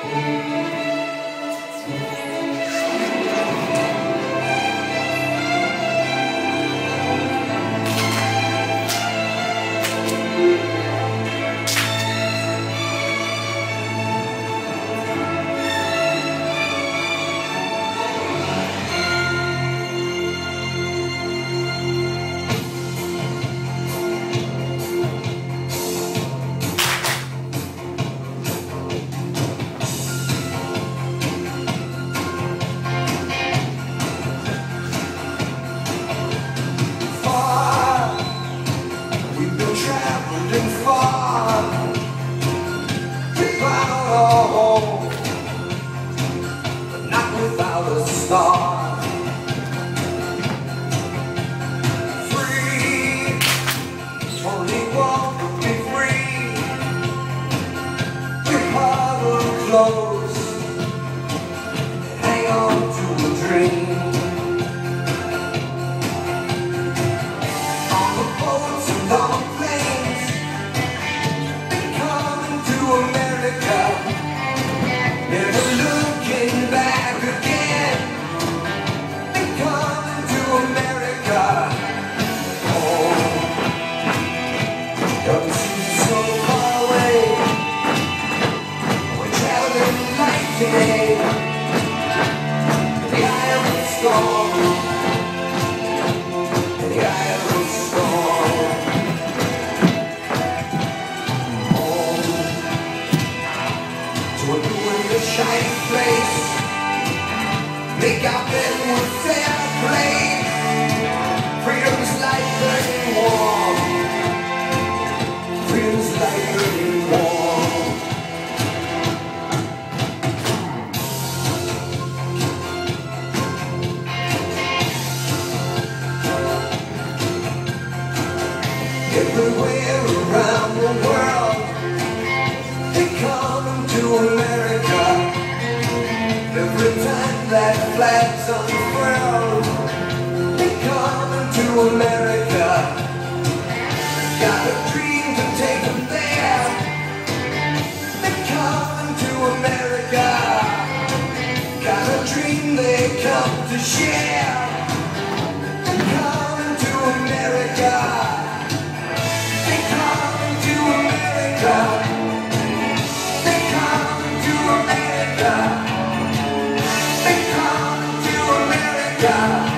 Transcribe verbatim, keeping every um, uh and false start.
Without a star, free, only one could be free. We huddle close and hang on to a dream. On the boats and on the planes, been coming to America, never looking back again. Been coming to America. Oh, doesn't seem so far away. We're traveling like today, in the eye of the storm, in the eye of the storm. Home to a new and a shining place. Make our bed with fair play. Freedom's like burning warm. Freedom's like burning warm. Everywhere around the world, they come to America. Every time that flag's unfurled, they coming to America. Got a dream to take them there. They coming to America. Got a dream they come to share. They coming to America. They coming to America. They coming to America. They come to America.